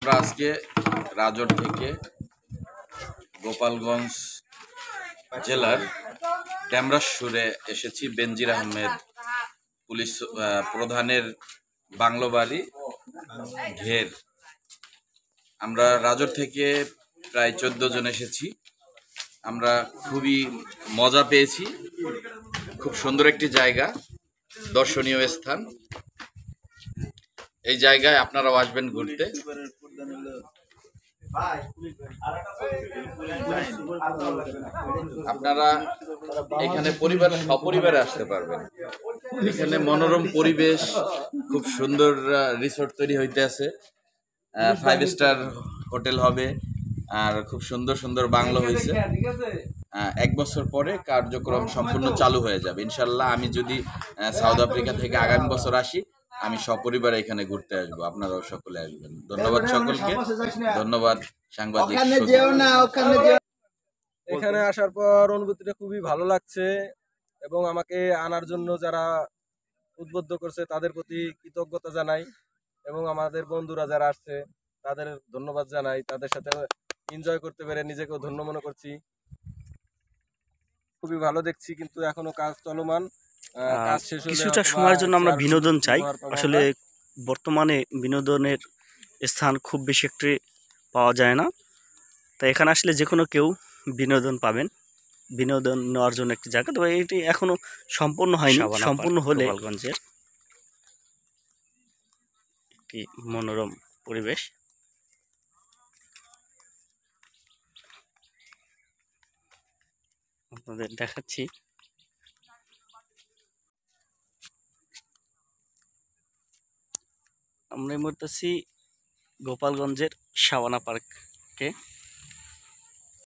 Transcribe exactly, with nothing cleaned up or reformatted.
আমরা আজকে রাজর থেকে গোপালগঞ্জ জেলার ড্যামরাসুরে এসেছি। বেনজির আহমেদ পুলিশ প্রধানের বাংলো বাড়ি ঘের। আমরা রাজর থেকে প্রায় চোদ্দ জন এসেছি। আমরা খুবই মজা পেয়েছি। খুব সুন্দর একটি জায়গা, দর্শনীয় স্থান। এই জায়গায় আপনারাও আসবেন ঘুরতে। আপনারা এখানে পরিবার সপরিবারে আসতে পারবেন। এখানে মনোরম পরিবেশ, খুব সুন্দর রিসোর্ট তৈরি হইতে আছে, ফাইভ স্টার হোটেল হবে, আর খুব সুন্দর সুন্দর বাংলো হয়েছে। এক বছর পরে কার্যক্রম সম্পূর্ণ চালু হয়ে যাবে ইনশাল্লাহ। আমি যদি সাউথ আফ্রিকা থেকে আগামী বছর আসি, আমি সপরিবারে এখানে ঘুরতে আসবো। আপনারাও সকলে আসবেন। ধন্যবাদ সকলকে। ধন্যবাদ সাংবাদিক। এখানে আসার পর অনুভূতিটা খুবই ভালো লাগছে এবং আমাকে আনার জন্য যারা উদ্বুদ্ধ করছে তাদের প্রতি কৃতজ্ঞতা জানাই এবং আমাদের বন্ধুরা যারা আসছে তাদের ধন্যবাদ জানাই। তাদের সাথে এনজয় করতে পেরে নিজেকেও ধন্য মনে করছি। খুবই ভালো দেখছি, কিন্তু এখনো কাজ চলমান। কাজ শেষ হলে কিছুটা সময়ের জন্য আমরা বিনোদন চাই। আসলে বর্তমানে বিনোদনের স্থান খুব বেশি একটি পাওয়া যায় না, তাই এখানে আসলে যে কোনো কেউ বিনোদন পাবেন। বিনোদন নেওয়ার জন্য একটি জায়গা, তবে এটি এখনো সম্পূর্ণ হয়নি। সম্পূর্ণ হলে গোপালগঞ্জের একটি মনোরম পরিবেশ আপনাদের দেখাচ্ছি। আমরা এই মুহূর্তে আছি গোপালগঞ্জের শাবানা পার্কে।